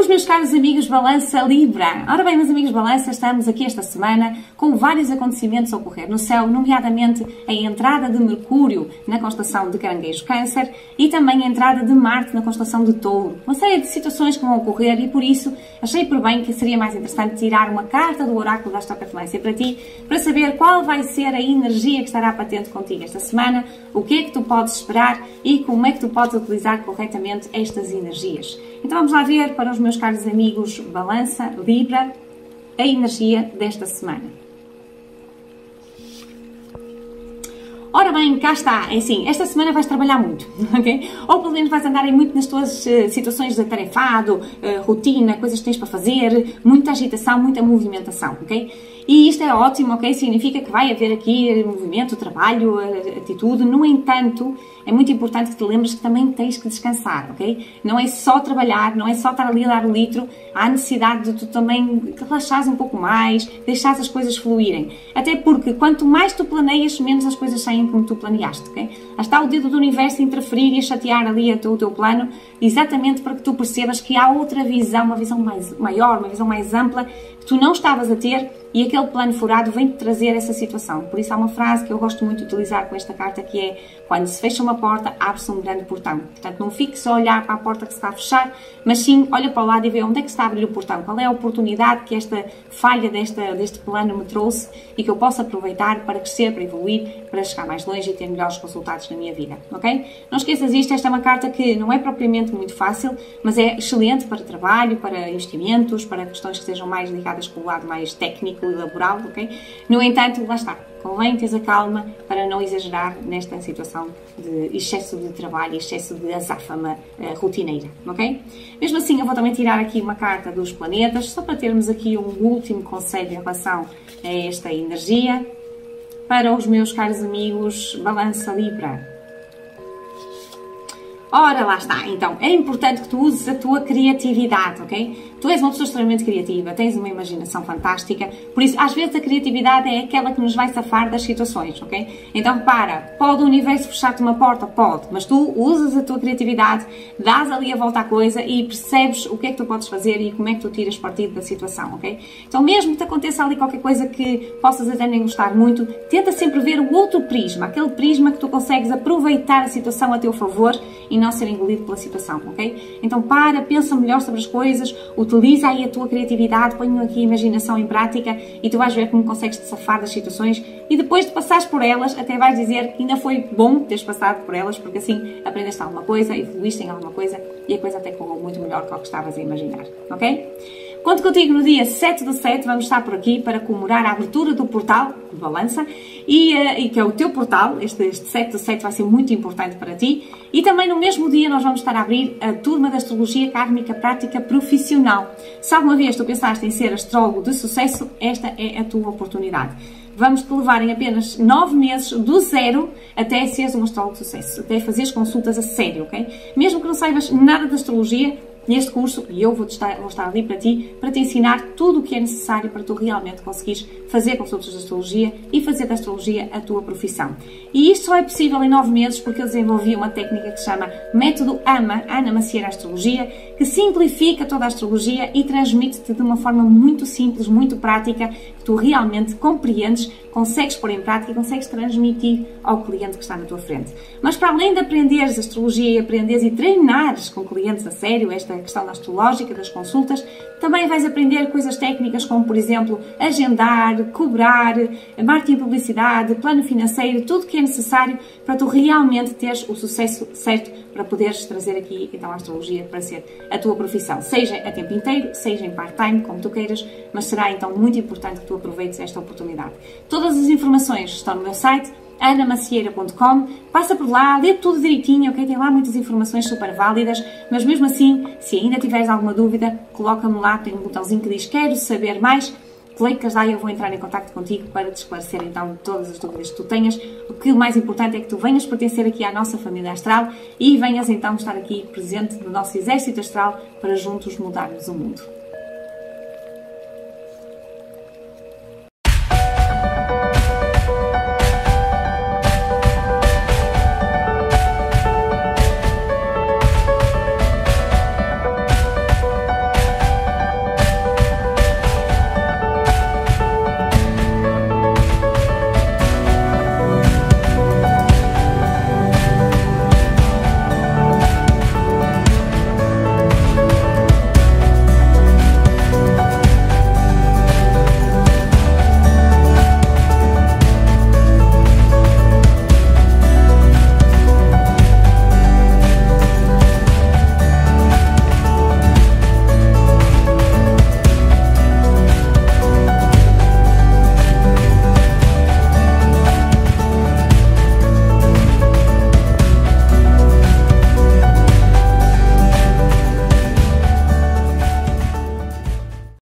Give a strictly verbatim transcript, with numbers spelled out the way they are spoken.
Boas, meus caros amigos Balança Libra. Ora bem, meus amigos Balança, estamos aqui esta semana com vários acontecimentos a ocorrer no céu, nomeadamente a entrada de Mercúrio na constelação de Caranguejo Câncer e também a entrada de Marte na constelação de Touro. Uma série de situações que vão ocorrer e por isso achei por bem que seria mais interessante tirar uma carta do oráculo da Astrocafluência para ti, para saber qual vai ser a energia que estará patente contigo esta semana, o que é que tu podes esperar e como é que tu podes utilizar corretamente estas energias. Então vamos lá ver, para os meus caros amigos Balança, Libra, a energia desta semana. Ora bem, cá está, é assim, esta semana vais trabalhar muito, ok? Ou pelo menos vais andar aí muito nas tuas uh, situações de atarefado, uh, rotina, coisas que tens para fazer, muita agitação, muita movimentação, ok? E isto é ótimo, ok? Significa que vai haver aqui movimento, trabalho, atitude. No entanto, é muito importante que te lembres que também tens que descansar, ok? Não é só trabalhar, não é só estar ali a dar o litro. Há necessidade de tu também relaxares um pouco mais, deixares as coisas fluírem. Até porque quanto mais tu planeias, menos as coisas saem como tu planeaste, ok? Está o dedo do universo a interferir e a chatear ali o teu, teu plano, exatamente para que tu percebas que há outra visão, uma visão mais, maior, uma visão mais ampla, que tu não estavas a ter, e aquele plano furado vem-te trazer essa situação. Por isso há uma frase que eu gosto muito de utilizar com esta carta, que é: quando se fecha uma porta, abre-se um grande portão. Portanto, não fique só a olhar para a porta que se está a fechar, mas sim olha para o lado e vê onde é que se está a abrir o portão. Qual é a oportunidade que esta falha desta, deste plano me trouxe e que eu posso aproveitar para crescer, para evoluir, para chegar mais longe e ter melhores resultados na minha vida, ok? Não esqueças isto, esta é uma carta que não é propriamente muito fácil, mas é excelente para trabalho, para investimentos, para questões que sejam mais ligadas com o lado mais técnico e laboral, ok? No entanto, lá está, convém teres a calma para não exagerar nesta situação de excesso de trabalho, excesso de azáfama uh, rotineira, ok? Mesmo assim, eu vou também tirar aqui uma carta dos planetas, só para termos aqui um último conselho em relação a esta energia, para os meus caros amigos Balança Libra. Ora, lá está. Então, é importante que tu uses a tua criatividade, ok? Tu és uma pessoa extremamente criativa, tens uma imaginação fantástica, por isso, às vezes, a criatividade é aquela que nos vai safar das situações, ok? Então, repara, pode o universo fechar-te uma porta? Pode, mas tu usas a tua criatividade, dás ali a volta à coisa e percebes o que é que tu podes fazer e como é que tu tiras partido da situação, ok? Então, mesmo que te aconteça ali qualquer coisa que possas até nem gostar muito, tenta sempre ver o outro prisma, aquele prisma que tu consegues aproveitar a situação a teu favor e não ser engolido pela situação, ok? Então para, pensa melhor sobre as coisas, utiliza aí a tua criatividade, põe aqui a imaginação em prática e tu vais ver como consegues te safar das situações e depois de passares por elas, até vais dizer que ainda foi bom teres passado por elas, porque assim aprendeste alguma coisa, evoluíste em alguma coisa e a coisa até correu muito melhor do que o que estavas a imaginar, ok? Conto contigo no dia sete do sete, vamos estar por aqui para comemorar a abertura do portal de Balança e, uh, e que é o teu portal, este, este sete do sete vai ser muito importante para ti e também no mesmo dia nós vamos estar a abrir a turma da Astrologia Kármica Prática Profissional. Se alguma vez tu pensaste em ser astrólogo de sucesso, esta é a tua oportunidade. Vamos-te levar em apenas nove meses, do zero até seres um astrólogo de sucesso, até fazeres consultas a sério, ok? Mesmo que não saibas nada de astrologia, neste curso, e eu vou estar, vou estar ali para ti, para te ensinar tudo o que é necessário para tu realmente conseguires fazer consultas de astrologia e fazer da astrologia a tua profissão. E isto só é possível em nove meses porque eu desenvolvi uma técnica que se chama Método AMA, Ana Macieira Astrologia, que simplifica toda a astrologia e transmite-te de uma forma muito simples, muito prática, que tu realmente compreendes, consegues pôr em prática e consegues transmitir ao cliente que está na tua frente. Mas para além de aprenderes astrologia e aprenderes e treinares com clientes a sério esta questão astrológica, das consultas, também vais aprender coisas técnicas como, por exemplo, agendar, cobrar, marketing e publicidade, plano financeiro, tudo que é necessário para tu realmente teres o sucesso certo para poderes trazer aqui então a astrologia para ser a tua profissão, seja a tempo inteiro, seja em part-time, como tu queiras, mas será então muito importante que tu aproveites esta oportunidade. Todas as informações estão no meu site, ana macieira ponto com, passa por lá, lê tudo direitinho, ok? Tem lá muitas informações super válidas, mas mesmo assim, se ainda tiveres alguma dúvida, coloca-me lá, tem um botãozinho que diz quero saber mais, clicas lá e eu vou entrar em contato contigo para te esclarecer então todas as dúvidas que tu tenhas. O que o mais importante é que tu venhas pertencer aqui à nossa família astral e venhas então estar aqui presente no nosso exército astral para juntos mudarmos o mundo.